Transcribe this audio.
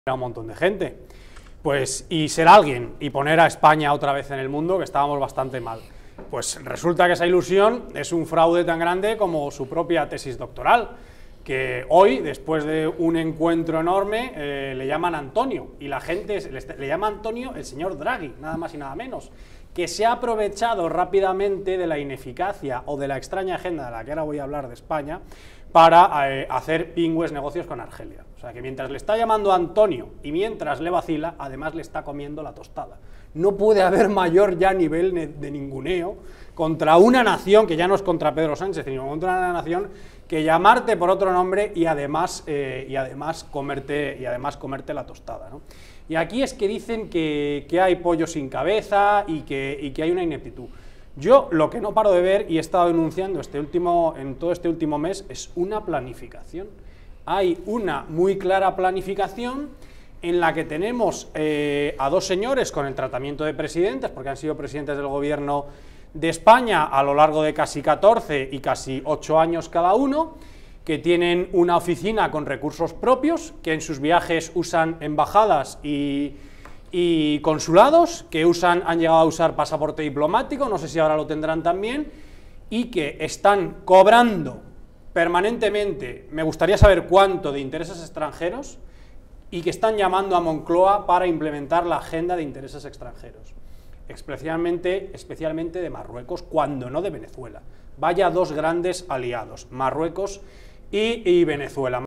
a un montón de gente, pues, y ser alguien y poner a España otra vez en el mundo, que estábamos bastante mal. Pues resulta que esa ilusión es un fraude tan grande como su propia tesis doctoral, que hoy, después de un encuentro enorme, le llaman Antonio, y la gente le llama Antonio el señor Draghi, nada más y nada menos, que se ha aprovechado rápidamente de la ineficacia o de la extraña agenda de la que ahora voy a hablar de España, para hacer pingües negocios con Argelia. O sea que mientras le está llamando Antonio y mientras le vacila, además le está comiendo la tostada. No puede haber mayor ya nivel de ninguneo contra una nación, que ya no es contra Pedro Sánchez, sino contra una nación, que llamarte por otro nombre y además comerte la tostada, ¿no? Y aquí es que dicen que hay pollo sin cabeza y que hay una ineptitud. Yo lo que no paro de ver, y he estado denunciando en todo este último mes, es una planificación. Hay una muy clara planificación en la que tenemos a dos señores con el tratamiento de presidentes, porque han sido presidentes del gobierno de España a lo largo de casi 14 y casi 8 años cada uno, que tienen una oficina con recursos propios, que en sus viajes usan embajadas y consulados, que han llegado a usar pasaporte diplomático, no sé si ahora lo tendrán también, y que están cobrando permanentemente, me gustaría saber cuánto, de intereses extranjeros, y que están llamando a Moncloa para implementar la agenda de intereses extranjeros, especialmente de Marruecos, cuando no de Venezuela. Vaya dos grandes aliados, Marruecos y Venezuela.